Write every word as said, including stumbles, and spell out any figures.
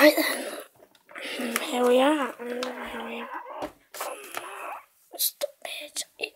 Right then, here we are, and here we are on the stupid